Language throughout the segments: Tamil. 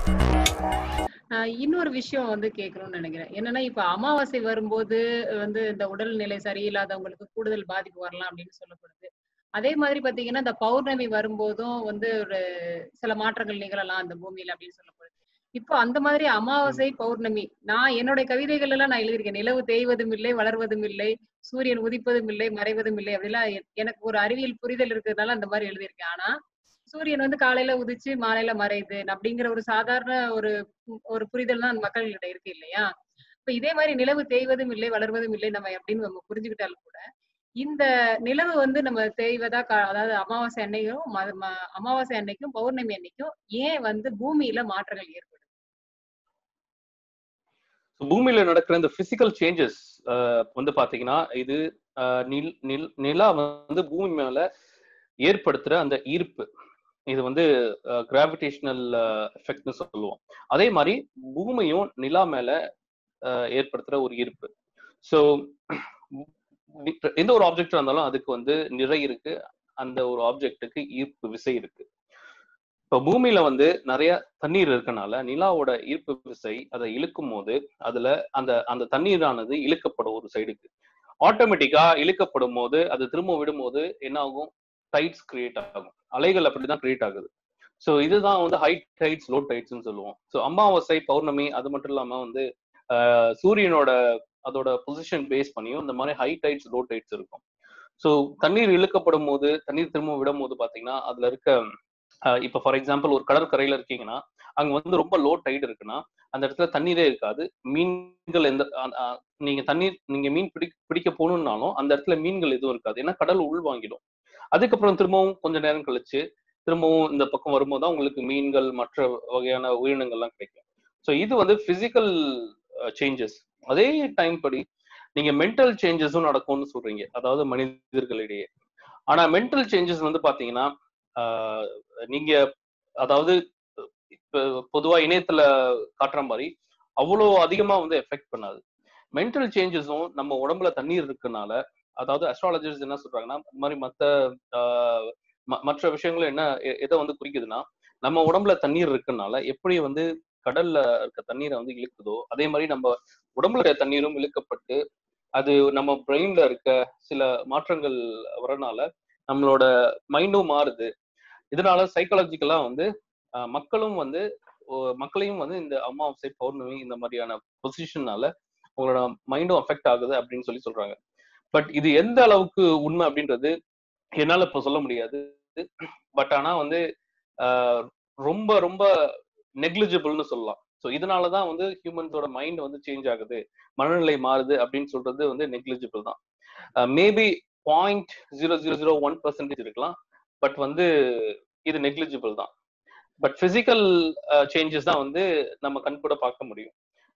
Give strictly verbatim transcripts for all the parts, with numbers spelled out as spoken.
அ இன்னொரு விஷயம் வந்து கேட்கணும்னு நெனைக்கிறேன். என்னன்னா, இப்ப அமாவாசை வரும்போது வந்து இந்த உடல்நிலை சரியில்லாதவங்களுக்கு கூடுதல் பாதிப்பு வரலாம் அப்படின்னு சொல்லப்படுது. அதே மாதிரி பார்த்தீங்கன்னா, இந்த பௌர்ணமி வரும்போதும் வந்து ஒரு சில மாற்றங்கள் நிகழலாம் அந்த பூமியில அப்படின்னு சொல்லப்படுது. இப்போ அந்த மாதிரி ம். அமாவாசை, பௌர்ணமி நான் என்னுடைய கவிதைகள் எல்லாம் நான் எழுதியிருக்கேன். நிலவு தேய்வதும் இல்லை, வளர்வதும் இல்லை, சூரியன் உதிப்பதும் இல்லை, மறைவதும் இல்லை அப்படிலாம் எ எனக்கு ஒரு அறிவியல் புரிதல் இருக்கிறதுனால அந்த மாரி எழுதியிருக்கேன். ஆனா, சூரியன் வந்து காலையில உதிச்சு, மாலையில மறையுது அப்படிங்கிற ஒரு சாதாரண ஒரு ஒரு புரிதல் தான் மக்கள்கிட்ட இருக்கு இல்லையா? இப்ப இதே மாரி நிலவு தேய்வதும் இல்லை, வளர்வதும் இல்லை நம்ம அப்படின்னு நம்ம புரிஞ்சுக்கிட்டாலும் கூட, இந்த நிலவு வந்து நம்ம தேய்வதா க அதாவது அமாவாசை அன்னைக்கும், ம ம அமாவாசை அன்னைக்கும், பௌர்ணமி அன்னைக்கும் ஏன் வந்து பூமியில மாற்றங்கள் ஏற்படுது? பூமியில நடக்கிற இந்த பிசிக்கல் சேஞ்சஸ் வந்து பாத்தீங்கன்னா, இது அ நில் நில் நிலா வந்து பூமி மேல ஏற்படுத்துற அந்த ஈர்ப்பு. இது வந்து அ கிராவிடேஷனல் எஃபெக்ட்ன்னு சொல்லுவோம். அதே மாரி பூமியும் நிலா மேல அ ஏற்படுத்துற ஒரு ஈர்ப்பு. ஸோ எந்த ஒரு ஆப்ஜெக்ட்டா இருந்தாலும் அதுக்கு வந்து நிறை இருக்கு. அந்த ஒரு ஆப்ஜெக்ட்டுக்கு ஈர்ப்பு விசை இருக்கு. இப்ப பூமியில வந்து நெறைய தண்ணீர் இருக்கனால, நிலாவோட ஈர்ப்பு விசை அத இழுக்கும்போது, அதுல அந்த அந்த தண்ணீரானது இழுக்கப்படும் ஒரு சைடுக்கு. ஆட்டோமேட்டிக்கா இழுக்கப்படும்போது, அது திரும்ப விடும்போது என்ன ஆகும்? டைட்ஸ் கிரியேட் ஆகும். அலைகள் அப்படிதான் கிரியேட் ஆகுது. ஸோ இதுதான் வந்து ஹை டைட்ஸ், லோ டைட்ஸ்ன்னு சொல்லுவோம். ஸோ அமாவாசை, பௌர்ணமி அது மட்டும் இல்லாம வந்து அ சூரியனோட அதோட பொசிஷன் பேஸ் பண்ணியும் இந்த மாரி ஹை டைட்ஸ், லோ டைட்ஸ் இருக்கும். ஸோ தண்ணீர் இழுக்கப்படும்போது, தண்ணீர் திரும்ப விடும்போது பார்த்தீங்கன்னா, அதுல இருக்க அ இப்ப ஃபார் எக்ஸாம்பிள் ஒரு கடற்கரையில இருக்கீங்கன்னா, அங்க வந்து ரொம்ப லோ டைட் இருக்குன்னா, அந்த இடத்துல தண்ணீரே இருக்காது. மீன்கள் எந்த அ அ நீங்க தண்ணீர் நீங்க மீன் பிடி பிடிக்க போணும்னாலும், அந்த இடத்துல மீன்கள் எதுவும் இருக்காது. ஏன்னா கடல் உள்வாங்கிடும். அதுக்கப்புறம் திரும்பவும் கொஞ்ச நேரம் கழிச்சு, திரும்பவும் இந்த பக்கம் வரும்போது தான் உங்களுக்கு மீன்கள், மற்ற வகையான உயிரினங்கள்லாம் கிடைக்கும். ஸோ இது வந்து பிசிக்கல் அ சேஞ்சஸ். அதே டைம் படி நீங்க மென்டல் சேஞ்சஸும் நடக்கும்னு சொல்றீங்க. அதாவது மனிதர்களிடையே. ஆனா மென்டல் சேஞ்சஸ் வந்து பார்த்தீங்கன்னா, ஆ நீங்க அதாவது இப்ப பொதுவா இணையத்துல காட்டுற மாரி, அவ்வளோ அதிகமா வந்து எஃபெக்ட் பண்ணாது. மென்டல் சேஞ்சஸும் நம்ம உடம்புல தண்ணீர் இருக்கனால, அதாவது அஸ்ட்ராலஜர்ஸ் என்ன சொல்றாங்கன்னா, இந்த மாரி மத்த ஆ ம மற்ற விஷயங்களும் என்ன எ எத வந்து குறிக்குதுன்னா, நம்ம உடம்புல தண்ணீர் இருக்கனால, எப்படி வந்து கடல்ல இருக்க தண்ணீர வந்து இழுக்குதோ, அதே மாரி நம்ம உடம்புல இருக்க தண்ணீரும் இழுக்கப்பட்டு, அது நம்ம பிரெயின்ல இருக்க சில மாற்றங்கள் வரனால, நம்மளோட மைண்டும் மாறுது. இதனால சைக்காலஜிக்கலா வந்து அ மக்களும் வந்து ஒ மக்களையும் வந்து இந்த அமாவாசை, பௌர்ணமி இந்த மாரியான பொசிஷன்னால உங்களோட மைண்டும் அஃபெக்ட் ஆகுது அப்படின்னு சொல்லி சொல்றாங்க. பட் இது எந்த அளவுக்கு உண்மை அப்படின்றது என்னால இப்ப சொல்ல முடியாது. பட் ஆனா வந்து அ ரொம்ப ரொம்ப நெக்லிஜிபிள்ன்னு சொல்லலாம். ஸோ இதனால தான் வந்து ஹியூமன்ஸோட மைண்ட் வந்து சேஞ்ச் ஆகுது. மனநிலை மாறுது அப்படின்னு சொல்றது வந்து நெக்லிஜிபிள் தான். Uh maybe zero point zero zero one percentage இருக்கலாம். பட் வந்து இது நெக்லிஜிபிள் தான். பட் பிசிக்கல் அ சேஞ்சஸ் தான் வந்து நம்ம கண்கூட பார்க்க முடியும்.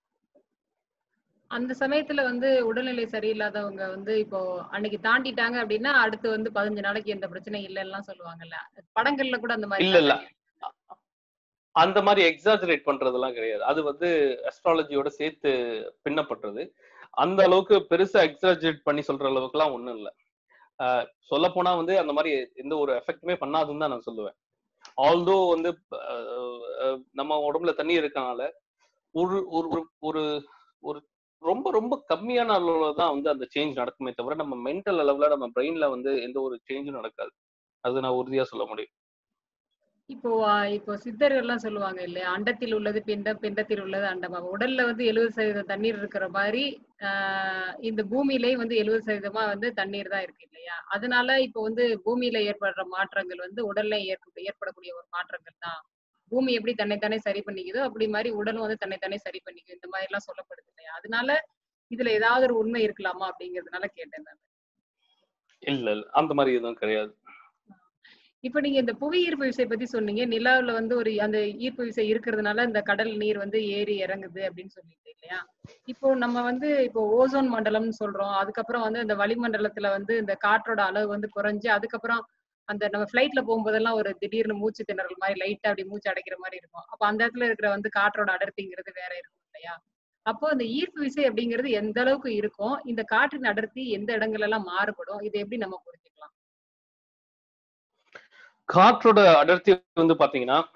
அந்த சமயத்துல வந்து உடல்நிலை சரியில்லாதவங்க வந்து இப்போ அன்னைக்கு தாண்டிட்டாங்க அப்படின்னா, அடுத்து வந்து பதினைந்து நாளைக்கு எந்த பிரச்சனையும் இல்லன்னுலாம் சொல்லுவாங்கல்ல. படங்கள்ல கூட அந்த இல்ல, மாரிலாம் இல்ல. காட்டியிருக்காங்க. அந்த மாரி எக்ஸாஜரேட் பண்றதெல்லாம் கிடையாது. அது வந்து அஸ்ட்ராலஜியோட சேர்த்து பின்னப்பட்டது. அந்த அளவுக்கு பெருசா எக்ஸாஜரேட் பண்ணி சொல்ற அளவுக்குலாம் ஒண்ணும் இல்ல. அ சொல்லப்போனா வந்து அந்த மாரி எந்த ஒரு எஃபெக்ட்டுமே பண்ணாதுன்னு தான் நான் சொல்லுவேன். ஆல்தோ வந்து அ அ நம்ம உடம்புல தண்ணி இருக்கனால, ஒரு ஒரு ஒரு ஒரு ஒரு ரொம்ப ரொம்ப கம்மியான அளவுல தான் வந்து அந்த சேஞ்ச் நடக்குமே தவிர, நம்ம மென்டல் அளவுல நம்ம பிரெயின்ல வந்து எந்த ஒரு சேஞ்சும் நடக்காது. அது நான் உறுதியா சொல்ல முடியும். இப்போ அ இப்போ சித்தர்கள்லாம் சொல்லுவாங்க இல்லையா? "அண்டத்தில் உள்ளது பிண்டம், பிண்டத்தில் உள்ளது அண்டம்." அப்ப உடல்ல வந்து எழுபது சதவீதம் தண்ணீர் இருக்கிற மாரி, ஆ இந்த பூமியிலயும் வந்து எழுபது சதவீதம் வந்து தண்ணீர் தான் இருக்கு இல்லையா? அதனால இப்போ வந்து பூமியில ஏற்படுற மாற்றங்கள் வந்து உடல்ல ஏற்ப ஏற்படக்கூடிய ஒரு மாற்றங்கள் தான். பூமி எப்படி தன்னை தானே சரி பண்ணிக்குதோ, அப்படி மாரி உடலும் வந்து தன்னை தானே சரி பண்ணிக்கும். இந்த மாரிலாம் சொல்லப்படுது இல்லையா? அதனால இதுல ஏதாவது ஒரு உண்மை இருக்கலாமா? அப்படிங்கிறதுனால கேட்டேன் நான். இல்ல, இல்ல. அந்த மாரி எதுவும் கிடையாது. இப்ப நீங்க இந்த புவி ஈர்ப்பு விசை பத்தி சொன்னீங்க. நிலாவுல வந்து ஒரு அந்த ஈர்ப்பு விசை இருக்கிறதுனால இந்த கடல் நீர் வந்து ஏறி இறங்குது அப்படின்னு சொல்லிட்டு இல்லையா? இப்போ நம்ம வந்து இப்போ ஓசோன் மண்டலம்னு சொல்றோம். அதுக்கப்புறம் வந்து இந்த வளிமண்டலத்துல வந்து இந்த காற்றோட அளவு வந்து குறைஞ்சு, அதுக்கப்புறம் அந்த நம்ம ஃப்ளைட்ல போகும்போதெல்லாம் ஒரு திடீர்னு மூச்சு திணறல் மாரி லைட்டா அப்படி மூச்சு அடைக்கிற மாரி இருக்கும். அப்ப அந்த இடத்துல இருக்கிற வந்து காற்றோட அடர்த்திங்கிறது வேற இருக்கும் இல்லையா? அப்போ இந்த ஈர்ப்பு விசை அப்படிங்கிறது எந்த அளவுக்கு இருக்கும்? இந்த காற்றின் அடர்த்தி எந்த இடங்கள்ல எல்லாம் மாறுபடும்? இத எப்படி நம்ம புரிஞ்சுக்கலாம்? காற்றோட அடர்த்தி வந்து பார்த்தீங்கன்னா,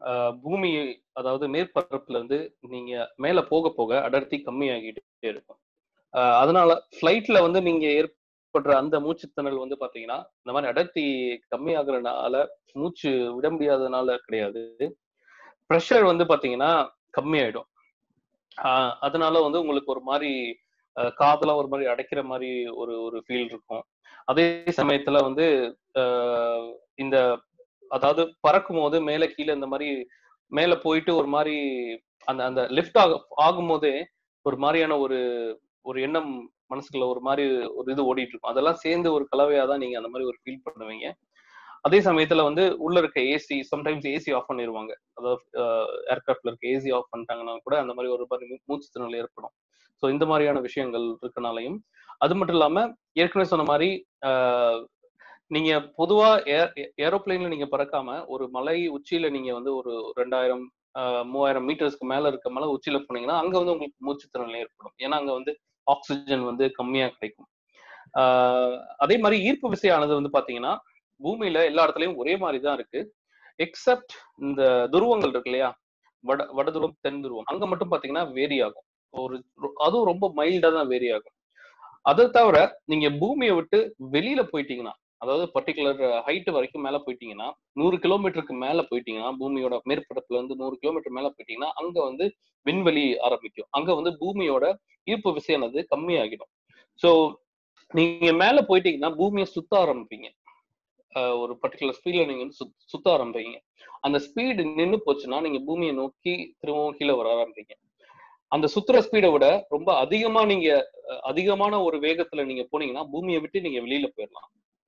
பூமி அதாவது மேற்பரப்புல இருந்து நீங்க மேல போக போக அடர்த்தி கம்மியாகிட்டே இருக்கும். அதனால ஃபிளைட்ல வந்து நீங்க ஏற்படுற அந்த மூச்சுத்திணறல் வந்து பாத்தீங்கன்னா இந்த மாதிரி அடர்த்தி கம்மியாகிறதுனால மூச்சு விட முடியாததுனால கிடையாது. ப்ரெஷர் வந்து பாத்தீங்கன்னா கம்மியாயிடும். ஆஹ் அதனால வந்து உங்களுக்கு ஒரு மாதிரி காதெல்லாம் ஒரு மாதிரி அடைக்கிற மாதிரி ஒரு ஒரு ஃபீல் இருக்கும். அதே சமயத்துல வந்து ஆஹ் இந்த அதாவது பறக்கும் போது மேல கீழே இந்த மாதிரி மேல போயிட்டு ஒரு மாதிரி அந்த அந்த லிஃப்ட் ஆக ஆகும் போதே ஒரு மாதிரியான ஒரு ஒரு எண்ணம் மனசுக்குள்ள ஒரு மாதிரி ஒரு இது ஓடிட்டு இருக்கும். அதெல்லாம் சேர்ந்து ஒரு கலவையா தான் நீங்க அந்த மாதிரி ஒரு ஃபீல் பண்ணுவீங்க. அதே சமயத்துல வந்து உள்ள இருக்க ஏசி சம்டைம்ஸ் ஏசி ஆஃப் பண்ணிடுவாங்க. அதாவது ஏர்கிராஃப்ட்ல இருக்க ஏசி ஆஃப் பண்ணிட்டாங்கன்னா கூட அந்த மாதிரி ஒரு மாதிரி மூச்சு திணறல் ஏற்படும். ஸோ இந்த மாதிரியான விஷயங்கள் இருக்கனாலையும், அது மட்டும் இல்லாம ஏற்கனவே சொன்ன மாதிரி ஆஹ் நீங்க பொதுவா ஏர் ஏரோப்ளைன்ல நீங்க பறக்காம ஒரு மலை உச்சியில நீங்க வந்து ஒரு ரெண்டாயிரம் மூவாயிரம் மீட்டர்ஸ்க்கு மேல இருக்க மலை உச்சியில போனீங்கன்னா அங்க வந்து உங்களுக்கு மூச்சுத்திறன் ஏற்படும். ஏன்னா அங்க வந்து ஆக்சிஜன் வந்து கம்மியா கிடைக்கும். ஆஹ் அதே மாதிரி ஈர்ப்பு விசையானது வந்து பாத்தீங்கன்னா பூமியில எல்லா இடத்துலயும் ஒரே மாதிரிதான் இருக்கு. எக்ஸப்ட் இந்த துருவங்கள் இருக்கு இல்லையா, வட வட துருவம் தென் துருவம், அங்க மட்டும் பாத்தீங்கன்னா வேரி ஆகும். ஒரு அதுவும் ரொம்ப மைல்டா தான் வேரி ஆகும். அதை தவிர நீங்க பூமியை விட்டு வெளியில போயிட்டீங்கன்னா, அதாவது பர்டிகுலர் ஹைட் வரைக்கும் மேல போயிட்டீங்கன்னா, நூறு கிலோமீட்டருக்கு மேல போயிட்டீங்கன்னா, பூமியோட மேற்பரப்புல இருந்து நூறு கிலோமீட்டர் மேல போயிட்டீங்கன்னா அங்க வந்து விண்வெளி ஆரம்பிக்கும். அங்க வந்து பூமியோட ஈர்ப்பு விசையானது கம்மியாகிடும். சோ நீங்க மேல போயிட்டீங்கன்னா பூமியை சுத்த ஆரம்பிப்பீங்க. ஒரு பர்டிகுலர் ஸ்பீட்ல நீங்க வந்து சுத்த ஆரம்பிப்பீங்க. அந்த ஸ்பீடு நின்று போச்சுன்னா நீங்க பூமியை நோக்கி திரும்பவும் கீழே வர ஆரம்பிப்பீங்க. அந்த சுத்துற ஸ்பீடை விட ரொம்ப அதிகமா நீங்க அதிகமான ஒரு வேகத்துல நீங்க போனீங்கன்னா பூமியை விட்டு நீங்க வெளியில போயிடலாம்.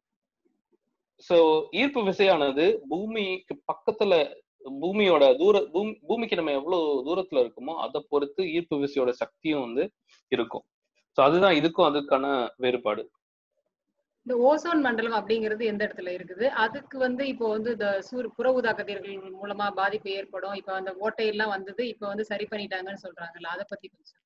சோ ஈர்ப்பு விசையானது பூமிக்கு பக்கத்துல பூமியோட தூர பூமி பூமிக்கு நம்ம எவ்வளவு தூரத்துல இருக்குமோ அதை பொறுத்து ஈர்ப்பு விசையோட சக்தியும் வந்து இருக்கும். சோ அதுதான் இதுக்கும் அதுக்கான வேறுபாடு. இந்த ஓசோன் மண்டலம் அப்படிங்கிறது எந்த இடத்துல இருக்குது? அதுக்கு வந்து இப்போ வந்து இந்த சூர் புற ஊதா கதிர்கள் மூலமா பாதிப்பு ஏற்படும். இப்ப அந்த ஓட்டையெல்லாம் வந்தது, இப்ப வந்து சரி பண்ணிட்டாங்கன்னு சொல்றாங்கல்ல, அதை பத்தி கொஞ்சம்.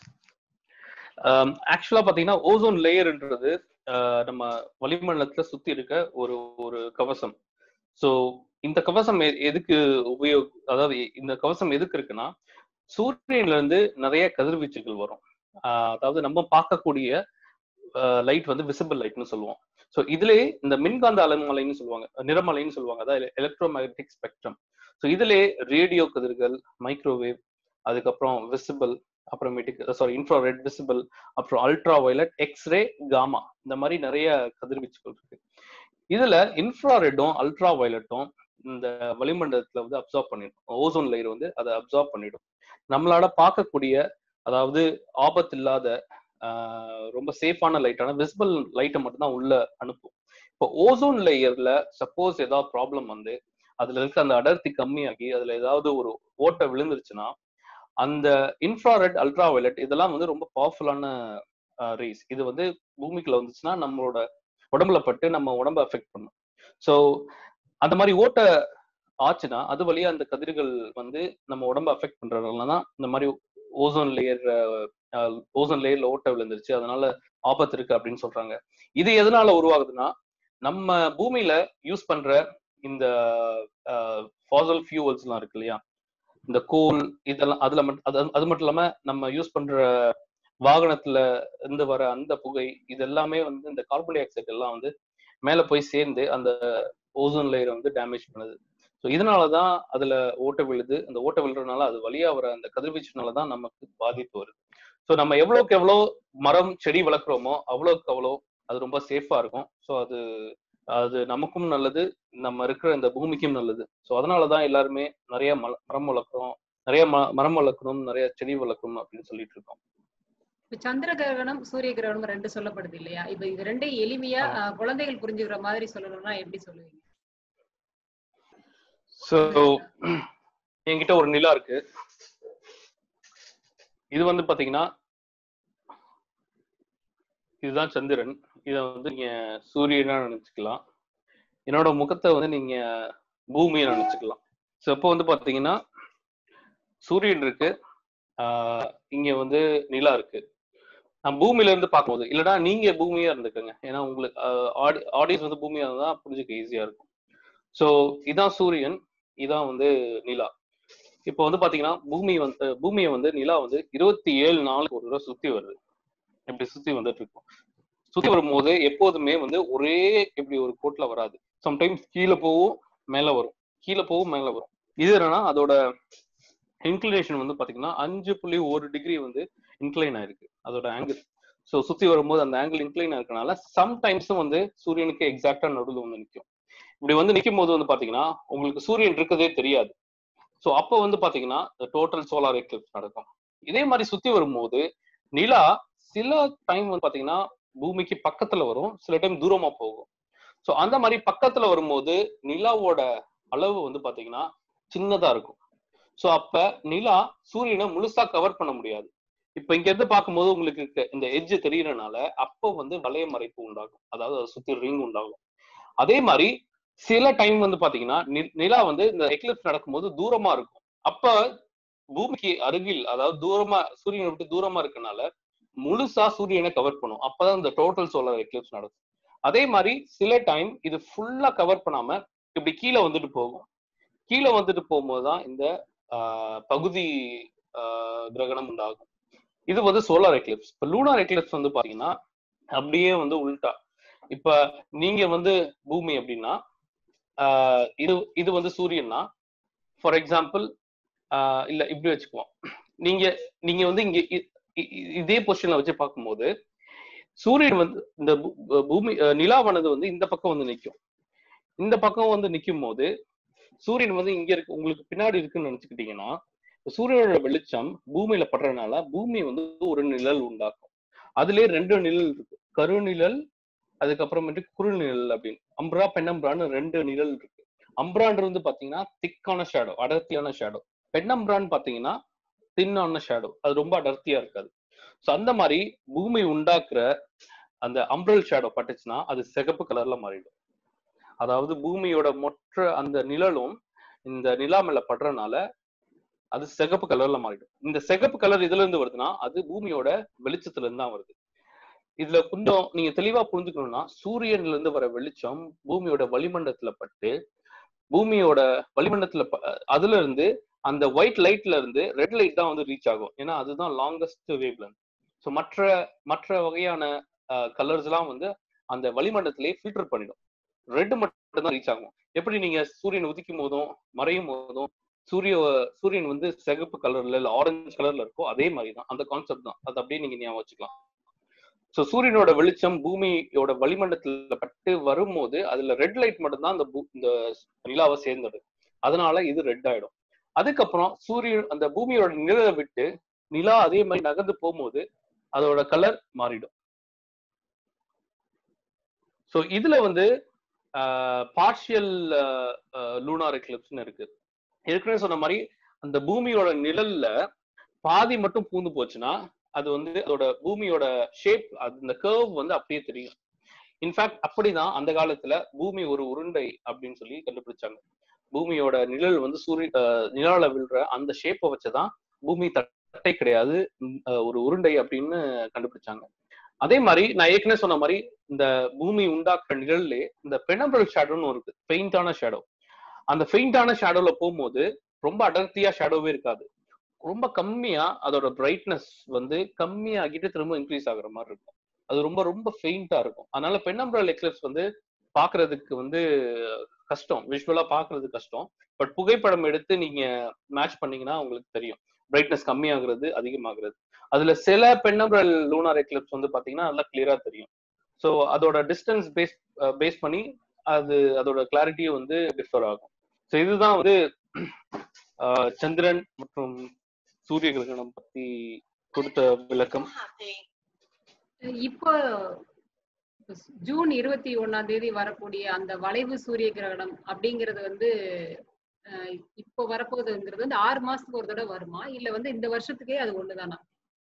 ஆக்சுவலா பாத்தீங்கன்னா ஓசோன் லேயர்ன்றது நம்ம வளிமண்டலத்துல சுத்தி இருக்க ஒரு ஒரு கவசம். சோ இந்த கவசம் எதுக்கு உபயோக அதாவது இந்த கவசம் எதுக்கு இருக்குன்னா, சூரியன்ல இருந்து நிறைய கதிர்வீச்சுகள் வரும். ஆஹ் அதாவது நம்ம பார்க்கக்கூடிய லைட் வந்து விசிபிள் லைட்னு சொல்லுவோம். ஸோ இதுலேயே இந்த மின்காந்த அலைமலைன்னு சொல்லுவாங்க, நிறமலைன்னு சொல்லுவாங்க, அதாவது எலக்ட்ரோ மேக்னெட்டிக் ஸ்பெக்ட்ரம். ஸோ இதுலேயே ரேடியோ கதிர்கள், மைக்ரோவேவ், அதுக்கப்புறம் விசிபிள், அப்புறமேட்டுக்கு சாரி இன்ஃப்ராரெட், விசிபிள், அப்புறம் அல்ட்ரா வயலட், எக்ஸ்ரே, காமா, இந்த மாதிரி நிறைய கதிர்வீச்சுகள் இருக்கு. இதுல இன்ஃப்ராரெட்டும் அல்ட்ரா வயலட்டும் இந்த வளிமண்டலத்துல வந்து அப்சார்ப் பண்ணிடும். ஓசோன் லேயர் வந்து அதை அப்சார்ப் பண்ணிடும். நம்மளால பார்க்கக்கூடிய அதாவது ஆபத்து இல்லாத ரொம்ப சேஃபான லைட்டான விசிபிள் லைட்டை மட்டும்தான் உள்ள அனுப்பும். இப்போ ஓசோன் லேயர்ல சப்போஸ் ஏதாவது ப்ராப்ளம் வந்து அதுல இருக்க அந்த அடர்த்தி கம்மியாகி அதுல ஏதாவது ஒரு ஓட்டை விழுந்துருச்சுன்னா அந்த இன்ஃப்ராரெட், அல்ட்ரா வயலட் இதெல்லாம் வந்து ரொம்ப பவர்ஃபுல்லான ரேஸ். இது வந்து பூமிக்குள்ள வந்துச்சுன்னா நம்மளோட உடம்புல பட்டு நம்ம உடம்ப அஃபெக்ட் பண்ணும். ஸோ அந்த மாதிரி ஓட்டை ஆச்சுன்னா அது வழியா அந்த கதிர்கள் வந்து நம்ம உடம்ப அஃபெக்ட் பண்றதுனால தான் இந்த மாதிரி ஓசோன் லேயர் ஓசோன் லேயர்ல ஓட்டை விழுந்துருச்சு, அதனால ஆபத்து இருக்கு அப்படின்னு சொல்றாங்க. இது எதனால உருவாகுதுன்னா, நம்ம பூமியில யூஸ் பண்ற இந்த ஃபாசல் ஃபியூவல்ஸ் எல்லாம் இருக்கு இல்லையா, இந்த கோல் இதெல்லாம் அதுல அது அது மட்டும் இல்லாம நம்ம யூஸ் பண்ற வாகனத்துல இருந்து வர அந்த புகை இது எல்லாமே வந்து இந்த கார்பன் டை ஆக்சைடு எல்லாம் வந்து மேல போய் சேர்ந்து அந்த ஓசோன் லேயரை வந்து டேமேஜ் பண்ணுது. ஸோ இதனாலதான் அதுல ஓட்டை விழுது. அந்த ஓட்டை விழுறதுனால அது வழியா வர அந்த கதிர்வீச்சுனாலதான் நமக்கு பாதிப்பு வருது. ஸோ நம்ம எவ்வளவுக்கு எவ்வளோ மரம் செடி வளர்க்குறோமோ அவ்வளோக்கு அவ்வளோ அது ரொம்ப சேஃபா இருக்கும். ஸோ அது அது நமக்கும் நல்லது, நம்ம இருக்கிற இந்த பூமிக்கும் நல்லது. ஸோ அதனாலதான் எல்லாருமே நிறைய மரம் வளர்க்குறோம், நிறைய மரம் வளர்க்கணும், நிறைய செடி வளர்க்கணும் அப்படின்னு சொல்லிட்டு இருக்கோம். இப்ப சந்திர கிரகணம், சூரிய கிரகணம் ரெண்டு சொல்லப்படுது இல்லையா? இப்ப இது ரெண்டையும் எளிமையா குழந்தைகள் புரிஞ்சுக்கிற மாதிரி சொல்லணும்னா எப்படி சொல்லுவீங்க? சோ என்கிட்ட ஒரு நிலா இருக்கு. இது வந்து பாத்தீங்கன்னா இதுதான் சந்திரன். இத வந்து நீங்க சூரியனா நினைச்சுக்கலாம். என்னோட முகத்தை வந்து நீங்க பூமியை நினைச்சுக்கலாம். ஸோ இப்போ வந்து பாத்தீங்கன்னா சூரியன் இருக்கு, ஆஹ் இங்க வந்து நிலா இருக்கு. நான் பூமியில இருந்து பார்க்கும்போது, இல்லைன்னா நீங்க பூமியா இருந்துக்கங்க, ஏன்னா உங்களுக்கு ஆடியன்ஸ் வந்து பூமியா இருந்தா புரிஞ்சுக்க ஈஸியா இருக்கும். ஸோ இதான் சூரியன், இதான் வந்து நிலா. இப்போ வந்து பாத்தீங்கன்னா பூமி வந்து பூமியை வந்து நிலா வந்து இருபத்தி ஏழு நாளுக்கு ஒரு தடவை சுத்தி வருது. இப்படி சுத்தி வந்துட்டு இருக்கும். சுத்தி வரும்போது எப்போதுமே வந்து ஒரே இப்படி ஒரு கோட்ல வராது. சம்டைம்ஸ் கீழே போகும், மேல வரும், கீழே போகும், மேல வரும். இது என்னன்னா அதோட இன்க்ளினேஷன் வந்து பாத்தீங்கன்னா அஞ்சு புள்ளி ஒரு டிகிரி வந்து இன்க்ளைன் ஆயிருக்கு அதோட ஆங்கிள். ஸோ சுத்தி வரும்போது அந்த ஆங்கிள் இன்க்ளைன் இருக்கனால சம்டைம்ஸும் வந்து சூரியனுக்கு எக்ஸாக்டா நடுவில் வந்து நிற்கும். இப்படி வந்து நிற்கும் போது வந்து பாத்தீங்கன்னா உங்களுக்கு சூரியன் இருக்கதே தெரியாது. ஸோ அப்போ வந்து பாத்தீங்கன்னா டோட்டல் சோலார் எக்லிப்ஸ் நடக்கும். இதே மாதிரி சுத்தி வரும்போது நிலா சில டைம் வந்து பாத்தீங்கன்னா பூமிக்கு பக்கத்துல வரும், சில டைம் தூரமா போகும். ஸோ அந்த மாதிரி பக்கத்துல வரும்போது நிலாவோட அளவு வந்து பாத்தீங்கன்னா சின்னதா இருக்கும். ஸோ அப்ப நிலா சூரியனை முழுசா கவர் பண்ண முடியாது. இப்ப இங்க இருந்து பார்க்கும்போது உங்களுக்கு இந்த எட்ஜ் தெரியறதுனால அப்போ வந்து வளைய மறைப்பு உண்டாகும், அதாவது அதை சுத்தி ரிங் உண்டாகும். அதே மாதிரி சில டைம் வந்து பாத்தீங்கன்னா நிலா வந்து இந்த எக்லிப்ஸ் நடக்கும்போது தூரமா இருக்கும். அப்ப பூமிக்கு அருகில், அதாவது தூரமா சூரியனை விட்டு தூரமா இருக்கனால முழுசா சூரியனை கவர் பண்ணும். அப்பதான் இந்த டோட்டல் சோலார் எக்லிப்ஸ் நடக்கும். அதே மாதிரி சில டைம் இது ஃபுல்லா கவர் பண்ணாம இப்படி கீழே வந்துட்டு போகும். கீழே வந்துட்டு போகும்போதுதான் இந்த ஆஹ் பகுதி ஆஹ் கிரகணம் உண்டாகும். இது வந்து சோலார் எக்லிப்ஸ். இப்ப லூனார் எக்லிப்ஸ் வந்து பாத்தீங்கன்னா அப்படியே வந்து உல்டா. இப்ப நீங்க வந்து பூமி அப்படின்னா ஆஹ் இது இது வந்து சூரியன்னா ஃபார் எக்ஸாம்பிள் ஆஹ் இல்ல இப்படி வச்சுக்குவோம். நீங்க நீங்க வந்து இங்க இதே பொசிஷன்ல வச்சு பார்க்கும்போது சூரியன் வந்து இந்த பூமி நிலாவானது வந்து இந்த பக்கம் வந்து நிற்கும். இந்த பக்கம் வந்து நிற்கும் போது சூரியன் வந்து இங்க இருக்கு, உங்களுக்கு பின்னாடி இருக்குன்னு நினைச்சுக்கிட்டீங்கன்னா சூரியனோட வெளிச்சம் பூமியில படுறதுனால பூமி வந்து ஒரு நிழல் உண்டாக்கும். அதுலயே ரெண்டு நிழல் இருக்கு, கருநிழல் அதுக்கப்புறமேட்டு குறுநிழல் அப்படின்னு. அம்ப்ரா பெண்ணம்ப்ரான்னு ரெண்டு நிழல் இருக்கு. அம்ப்ரான்றது பாத்தீங்கன்னா திக்கான ஷேடோ, அடர்த்தியான ஷேடோ. பெண்ணம்ப்ரான்னு பாத்தீங்கன்னா தின்னான ஷேடோ, அது ரொம்ப அடர்த்தியா இருக்காது. ஸோ அந்த மாதிரி பூமி உண்டாக்குற அந்த அம்ப்ரல் ஷேடோ பட்டுச்சுன்னா அது சிகப்பு கலர்ல மாறிடும். அதாவது பூமியோட மொற்ற அந்த நிழலும் இந்த நிலா மேல படுறதுனால அது சிகப்பு கலர்ல மாறிடும். இந்த சிகப்பு கலர் இதுல இருந்து வருதுன்னா அது பூமியோட வெளிச்சத்துல இருந்து தான் வருது. இதுல கொஞ்சம் நீங்க தெளிவா புரிஞ்சுக்கணும்னா சூரியன்ல இருந்து வர வெளிச்சம் பூமியோட வளிமண்டலத்துல பட்டு பூமியோட வளிமண்டலத்துல அதுல இருந்து அந்த ஒயிட் லைட்ல இருந்து ரெட் லைட் தான் வந்து ரீச் ஆகும். ஏன்னா அதுதான் லாங்கஸ்ட் வேவ் லென்த். ஸோ மற்ற மற்ற வகையான கலர்ஸ் எல்லாம் வந்து அந்த வளிமண்டலத்திலேயே ஃபில்டர் பண்ணிடும். ரெட் மட்டும் தான் ரீச் ஆகும். எப்படி நீங்க சூரியன் உதிக்கும் போதும் மறையும் போதும் சூரிய சூரியன் வந்து சிகப்பு கலர்ல இல்ல ஆரஞ்சு கலர்ல இருக்கோ அதே மாதிரி தான் அந்த கான்செப்ட் தான். அது அப்படியே நீங்க ஞாபகம் வச்சுக்கலாம். ஸோ சூரியனோட வெளிச்சம் பூமியோட வளிமண்டலத்துல பட்டு வரும்போது அதுல ரெட் லைட் மட்டும்தான் அந்த இந்த நிலாவை சேர்ந்தது. அதனால இது ரெட் ஆயிடும். அதுக்கப்புறம் சூரியன் அந்த பூமியோட நிழலை விட்டு நிலா அதே மாதிரி நகர்ந்து போகும்போது அதோட கலர் மாறிடும். ஸோ இதுல வந்து பார்ஷியல் லூனார் எக்லிப்ஸ்னு இருக்கு. ஏற்கனவே சொன்ன மாதிரி அந்த பூமியோட நிழல்ல பாதி மட்டும் பூந்து போச்சுன்னா அது வந்து அதோட பூமியோட ஷேப், அந்த கர்வ் வந்து அப்படியே தெரியும். இன்ஃபேக்ட் அப்படிதான் அந்த காலத்துல பூமி ஒரு உருண்டை அப்படின்னு சொல்லி கண்டுபிடிச்சாங்க. பூமியோட நிழல் வந்து சூரிய நிழல விழுற அந்த ஷேப்பை வச்சுதான் பூமி தட்டை கிடையாது ஒரு உருண்டை அப்படின்னு கண்டுபிடிச்சாங்க. அதே மாதிரி நான் ஏற்கனவே சொன்ன மாதிரி இந்த பூமி உண்டாக்குற நிழல்லே இந்த பெனம்பிரல் ஷேடோன்னு இருக்கு, பெயிண்டான ஷேடோ. அந்த பெயிண்டான ஷேடோல போகும்போது ரொம்ப அடர்த்தியா ஷேடோவே இருக்காது, ரொம்ப கம்மியா அதோட பிரைட்னஸ் வந்து கம்மியாகிட்டு திரும்ப இன்க்ரீஸ் ஆகுற மாதிரி இருக்கும். அது ரொம்ப ரொம்ப ஃபெயிண்டா இருக்கும். அதனால பெனம்பிரல் எக்லிப்ஸ் வந்து பாக்குறதுக்கு வந்து கஷ்டம், விஷுவலா பாக்குறது கஷ்டம். பட் புகைப்படம் எடுத்து நீங்க மேட்ச் பண்ணீங்கன்னா உங்களுக்கு தெரியும் பிரைட்னஸ் கம்மியாகிறது அதிகமாகிறது. அதுல சில பெனம்பிரல் லூனார் எக்லிப்ஸ் வந்து பாத்தீங்கன்னா நல்லா கிளியரா தெரியும். ஸோ அதோட டிஸ்டன்ஸ் பேஸ் பேஸ் பண்ணி அது அதோட கிளாரிட்டியும் வந்து டிஃபர் ஆகும். ஸோ இதுதான் வந்து சந்திரன் மற்றும் சூரிய கிரகணம் பத்தி கொடுத்த விளக்கம். இப்போ ஜூன் இருபத்தி ஒன்னாம் தேதி வரக்கூடிய அந்த வளைவு சூரிய கிரகணம் அப்படிங்கிறது வந்து இப்போ வரப்போகுதுங்கிறது வந்து ஆறு மாசத்துக்கு ஒரு தடவை வருமா, இல்ல வந்து இந்த வருஷத்துக்கே அது ஒண்ணுதானா?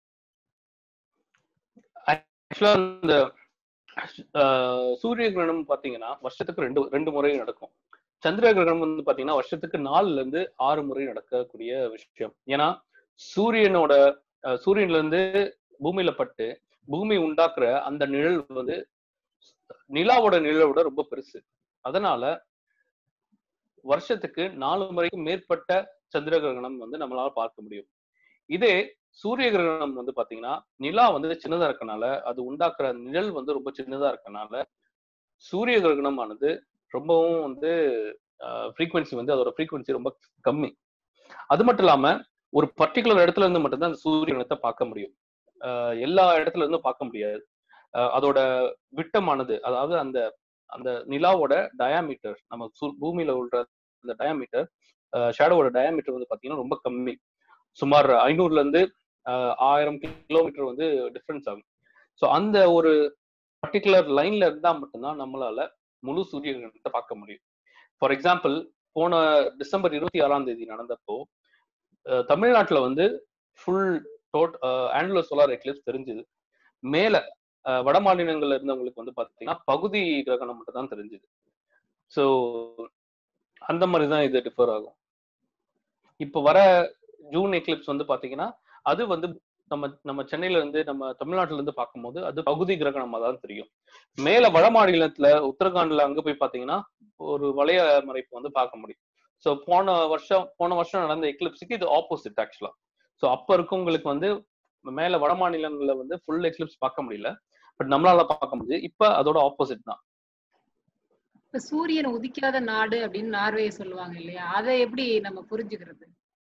ஆக்சுவலா இந்த சூரிய கிரகணம் பாத்தீங்கன்னா வருஷத்துக்கு ரெண்டு ரெண்டு முறை நடக்கும். சந்திர கிரகணம் வந்து பாத்தீங்கன்னா வருஷத்துக்கு நாலுல இருந்து ஆறு முறை நடக்கக்கூடிய விஷயம். ஏன்னா சூரியனோட சூரியன்ல இருந்து பூமியில பட்டு பூமி உண்டாக்குற அந்த நிழல் வந்து நிலாவோட நிழலை விட ரொம்ப பெருசு. அதனால வருஷத்துக்கு நாலு முறைக்கும் மேற்பட்ட சந்திர கிரகணம் வந்து நம்மளால பார்க்க முடியும். இதே சூரிய கிரகணம் வந்து பாத்தீங்கன்னா நிலா வந்து சின்னதா இருக்கனால அது உண்டாக்குற நிழல் வந்து ரொம்ப சின்னதா இருக்கனால சூரிய கிரகணம் ஆனது ரொம்பவும் வந்து ஃப்ரீக்வன்சி வந்து அதோட ஃப்ரீக்வன்சி ரொம்ப கம்மி. அது மட்டும் இல்லாம ஒரு பர்டிகுலர் இடத்துல இருந்து மட்டும்தான் அந்த சூரிய கிரகணத்தை பார்க்க முடியும். அஹ் எல்லா இடத்துல இருந்தும் பார்க்க முடியாது. அஹ் அதோட விட்டமானது, அதாவது அந்த அந்த நிலாவோட டயாமீட்டர், நம்ம பூமியில உள்ள அந்த டயாமீட்டர், ஷேடோவோட டயாமீட்டர் வந்து பாத்தீங்கன்னா ரொம்ப கம்மி. சுமார் ஐநூறுல இருந்து ஆயிரம் கிலோமீட்டர் வந்து டிஃபரன்ஸ் ஆகும். ஸோ அந்த ஒரு பர்டிகுலர் லைன்ல இருந்தா மட்டும்தான் நம்மளால முழு சூரிய கிரகணத்தை பார்க்க முடியும். ஃபார் எக்ஸாம்பிள், போன டிசம்பர் இருபத்தி ஆறாம் தேதி நடந்தப்போ தமிழ்நாட்டுல வந்து ஃபுல் டோட் ஆனுலர் சோலார் எக்லிப்ஸ் தெரிஞ்சது. மேல வட மாநிலங்கள்ல இருந்தவங்களுக்கு வந்து பாத்தீங்கன்னா பகுதி கிரகணம் மட்டும் தான் தெரிஞ்சது. ஸோ அந்த மாதிரிதான் இது டிஃபர் ஆகும். இப்ப வர ஜூன் எக்லிப்ஸ் வந்து பாத்தீங்கன்னா அது வந்து நம்ம நம்ம சென்னையில இருந்து நம்ம தமிழ்நாட்டுல இருந்து பார்க்கும்போது அது பகுதி கிரகணமா தான் தெரியும். மேல வட மாநிலத்துல உத்தரகாண்ட்ல அங்க போய் பாத்தீங்கன்னா ஒரு வளைய மறைப்பு வந்து பார்க்க முடியும். ஸோ போன வருஷம் போன வருஷம் நடந்த எக்லிப்ஸுக்கு இது ஆப்போசிட் ஆக்சுவலா. ஸோ அப்ப இருக்கவங்களுக்கு வந்து மேல வட மாநிலங்கள்ல வந்து ஃபுல் எக்லிப்ஸ் பார்க்க முடியல, பட் நம்மளால பார்க்க முடியுது. இப்ப அதோட ஆப்போசிட் தான். இப்ப சூரியன் உதிக்காத நாடு அப்படின்னு நார்வே சொல்லுவாங்க இல்லையா, அதை எப்படி நம்ம புரிஞ்சுக்கிறது?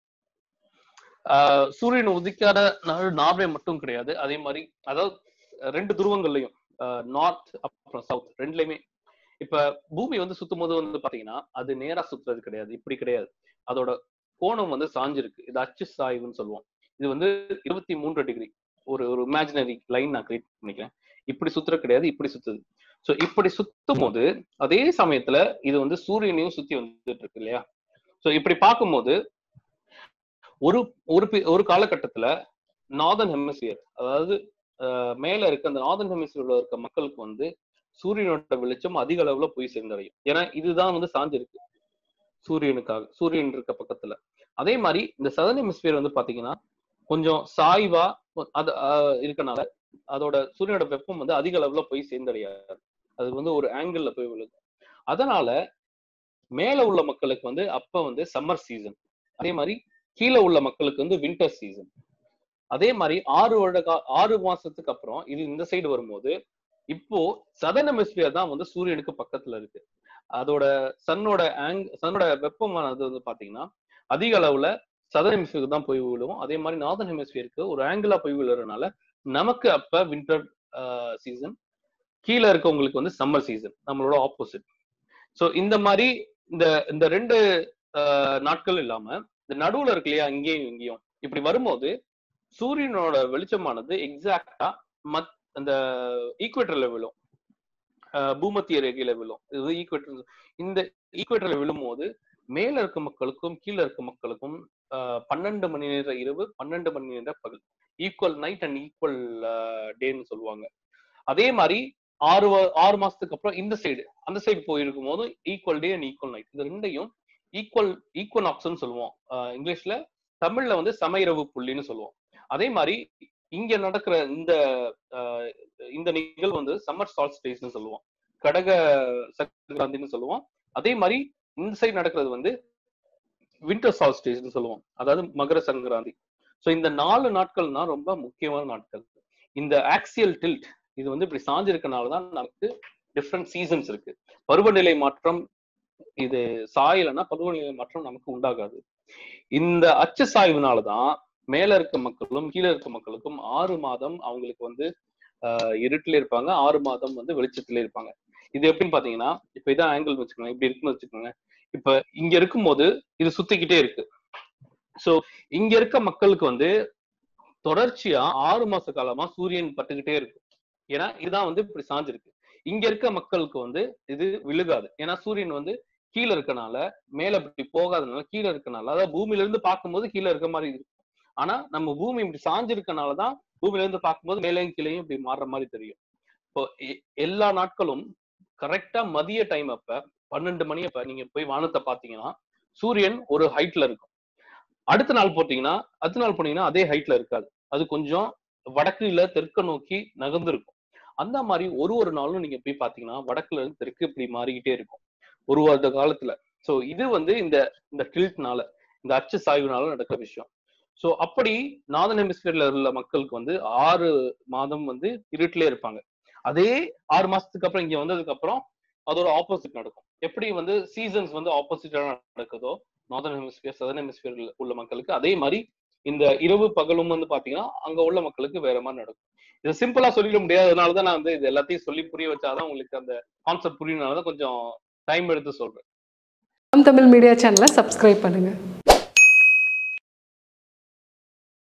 ஆஹ் சூரியன் உதிக்காத நாடு நார்வே மட்டும் கிடையாது. அதே மாதிரி அதாவது ரெண்டு துருவங்கள்லயும் நார்த் அப்புறம் சவுத் ரெண்டுலயுமே இப்ப பூமி வந்து சுத்தும் போது வந்து பாத்தீங்கன்னா அது நேரா சுத்துறது கிடையாது, இப்படி கிடையாது. அதோட கோணம் வந்து சாஞ்சிருக்கு. இது அச்சு சாய்வுன்னு சொல்லுவோம். இது வந்து இருபத்தி மூன்று டிகிரி ஒரு ஒரு இமேஜினரி லைன் நான் கிரியேட் பண்ணிக்கிறேன். இப்படி சுத்துறது கிடையாது, இப்படி சுத்துது. ஸோ இப்படி சுத்தும் போது அதே சமயத்துல இது வந்து சூரியனையும் சுத்தி வந்துட்டு இருக்கு இல்லையா. ஸோ இப்படி பார்க்கும்போது ஒரு ஒரு ஒரு காலகட்டத்துல நார்தர்ன் ஹெமிஸ்பியர், அதாவது மேல இருக்க அந்த நார்தர்ன் ஹெமிஸ்பியர்ல இருக்க மக்களுக்கு வந்து சூரியனோட வெளிச்சம் அதிக அளவுல போய் சேர்ந்தடையும். ஏன்னா இதுதான் வந்து சாஞ்சிருக்கு சூரியனுக்காக, சூரியன் இருக்க பக்கத்துல. அதே மாதிரி இந்த சதர்ன் ஹெமிஸ்பியர் வந்து பாத்தீங்கன்னா கொஞ்சம் சாய்வா அது இருக்கனால அதோட சூரியனோட வெப்பம் வந்து அதிக அளவுல போய் சேர்ந்தடையாது. அது வந்து ஒரு ஆங்கிள் போய் விழுது. அதனால மேல உள்ள மக்களுக்கு வந்து அப்ப வந்து சம்மர் சீசன், அதே மாதிரி கீழே உள்ள மக்களுக்கு வந்து வின்டர் சீசன். அதே மாதிரி ஆறு வருட ஆறு மாசத்துக்கு அப்புறம் இது இந்த சைடு வரும்போது இப்போ சதர்ன் ஹெமிஸ்பியர் தான் வந்து சூரியனுக்கு பக்கத்துல இருக்கு. அதோட சன்னோட ஆங் சன்னோட வெப்பமானது வந்து பாத்தீங்கன்னா அதிக அளவுல சதர்ன் ஹெமிஸ்பியருக்கு தான் போய் விழுவும். அதே மாதிரி நார்தர்ன் ஹெமிஸ்பியருக்கு ஒரு ஆங்கிளா போய் விழுறதுனால நமக்கு அப்ப வின்டர் சீசன், கீழே இருக்கவங்களுக்கு வந்து சம்மர் சீசன், நம்மளோட ஆப்போசிட். ஸோ இந்த மாதிரி இந்த இந்த ரெண்டு நாட்கள் இல்லாம இந்த நடுவுல இருக்கு இல்லையா, இங்கேயும் இங்கேயும் இப்படி வரும்போது சூரியனோட வெளிச்சமானது எக்ஸாக்டா மத் அந்த ஈக்குவேட்டர்ல விழும், பூமத்திய ரேகையில விழும். இது ஈக்குவேட்டர். இந்த ஈக்குவேட்டர்ல விழும் போது மேல இருக்க மக்களுக்கும் கீழே இருக்க மக்களுக்கும் பன்னெண்டு மணி நேர இரவு, பன்னெண்டு மணி நேர பகல், ஈக்குவல் நைட் அண்ட் ஈக்குவல் டேன்னு சொல்லுவாங்க. அதே மாதிரி ஆறு ஆறு மாசத்துக்கு அப்புறம் இந்த சைடு அந்த சைடு போயிருக்கும் போது equal day and equal night, இது ரெண்டையும் ஈக்குவல் ஈக்குவனாக்ஸ்ன்னு சொல்லுவோம் இங்கிலீஷ்ல. தமிழ்ல வந்து சமயிரவு புள்ளின்னு சொல்லுவோம். அதே மாதிரி இங்க நடக்கிற இந்த இந்த நிகழ்வு வந்து சம்மர் சால்ஸ்டிஸ்னு சொல்லுவோம், கடக சங்கராந்தின்னு சொல்லுவோம். அதே மாதிரி இந்த சைடு நடக்கிறது வந்து வின்டர் சால்ஸ்டிஸ்னு சொல்லுவோம், அதாவது மகர சங்கராந்தி. ஸோ இந்த நாலு நாட்கள் தான் ரொம்ப முக்கியமான நாட்கள். இந்த ஆக்சியல் டில்ட் இது வந்து இப்படி சாஞ்சிருக்கனாலதான் நமக்கு டிஃப்ரெண்ட் சீசன்ஸ் இருக்கு. பருவநிலை மாற்றம் இது சாயலைன்னா பருவநிலை மாற்றம் நமக்கு உண்டாகாது. இந்த அச்சு சாய்வுனாலதான் மேல இருக்க மக்களும் கீழே இருக்க மக்களுக்கும் ஆறு மாதம் அவங்களுக்கு வந்து ஆஹ் இருட்டுல இருப்பாங்க, ஆறு மாதம் வந்து வெளிச்சத்துல இருப்பாங்க. இது எப்படின்னு பாத்தீங்கன்னா இப்ப இதான் ஆங்கிள் வச்சுக்கோங்க, இப்படி இருக்குன்னு வச்சுக்கோங்க. இப்ப இங்க இருக்கும்போது இது சுத்திக்கிட்டே இருக்கு. சோ இங்க இருக்க மக்களுக்கு வந்து தொடர்ச்சியா ஆறு மாச காலமா சூரியன் பட்டுக்கிட்டே இருக்கும். ஏன்னா இதுதான் வந்து இப்படி சாஞ்சிருக்கு. இங்க இருக்க மக்களுக்கு வந்து இது விழுகாது. ஏன்னா சூரியன் வந்து கீழே இருக்கனால, மேல இப்படி போகாதனால, கீழே இருக்கனால, அதாவது பூமியில இருந்து பார்க்கும்போது கீழே இருக்க மாதிரி இருக்கும். ஆனா நம்ம பூமி இப்படி சாஞ்சிருக்கனாலதான் பூமியில இருந்து பார்க்கும்போது மேலையும் கீழையும் இப்படி மாறுற மாதிரி தெரியும். இப்போ எல்லா நாட்களும் கரெக்டா மதிய டைம் அப்ப பன்னெண்டு மணி அப்ப நீங்க போய் வானத்தை பாத்தீங்கன்னா சூரியன் ஒரு ஹைட்ல இருக்கும். அடுத்த நாள் போட்டீங்கன்னா அடுத்த நாள் போனீங்கன்னா அதே ஹைட்ல இருக்காது, அது கொஞ்சம் வடக்குல தெற்க நோக்கி நகர்ந்து இருக்கும். அந்த மாதிரி ஒரு ஒரு நாளும் நீங்க போய் பாத்தீங்கன்னா வடக்குல இருந்து தெற்கு இப்படி மாறிக்கிட்டே இருக்கும் ஒரு வருட காலத்துல. ஸோ இது வந்து இந்த இந்த டில்ட்னால, இந்த அச்சு சாய்வுனால நடக்கிற விஷயம். ஸோ அப்படி நார்தன் ஹெமிஸ்பியர்ல உள்ள மக்களுக்கு வந்து ஆறு மாதம் வந்து இருட்டிலே இருப்பாங்க. அதே ஆறு மாசத்துக்கு அப்புறம் இங்க வந்ததுக்கு அப்புறம் அதோட ஆப்போசிட் நடக்கும். எப்படி வந்து சீசன்ஸ் வந்து ஆப்போசிட்டா நடக்குதோ நார்தன் ஹெமிஸ்பியர் சதர்ன் ஹெமிஸ்பியர் உள்ள மக்களுக்கு, அதே மாதிரி இந்த இரவு பகலும் வந்து பாத்தீங்கன்னா அங்க உள்ள மக்களுக்கு வேற மாதிரி நடக்கும். இதை சிம்பிளா சொல்லிட முடியாததுனாலதான் நான் வந்து இது எல்லாத்தையும் சொல்லி புரிய வச்சாதான் உங்களுக்கு அந்த கான்செப்ட் புரியனாலதான் கொஞ்சம் டைம் எடுத்து சொல்றேன். தமிழ் மீடியா சேனலை சப்ஸ்கிரைப் பண்ணுங்க.